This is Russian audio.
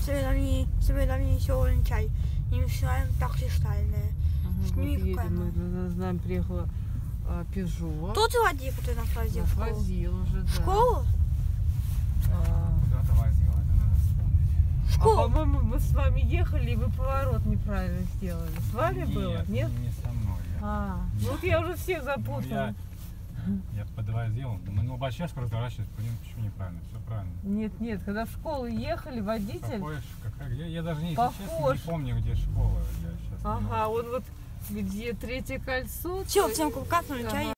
sobie na mnie сегодня чай. Не мешаем такси стальные. Вот едем, мы знаем, приехала Peugeot. Тут водитель ты нас возил в школу? Возил уже, да. В школу? Куда-то возил, это надо вспомнить. В школу? По-моему, мы с вами ехали, и вы поворот неправильно сделали. С вами было? Нет? Не со мной. Ну вот я уже всех запутала. Я подвозил. Ну, вообще разворачиваюсь, почему неправильно? Все правильно. Нет, когда в школу ехали, водитель... Я даже не, если честно, не помню, где школа. Я сейчас Ага, он вот где третье кольцо. Все, всем капнули чай.